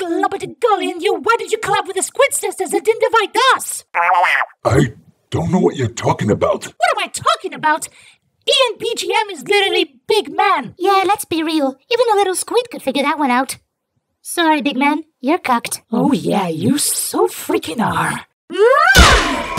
Lubbity-gully, you, why did you collab with the Squid Sisters and didn't invite us? I don't know what you're talking about. What am I talking about? Ian BGM is literally big man. Yeah, let's be real. Even a little squid could figure that one out. Sorry, big man. You're cucked. Oh yeah, you so freaking are.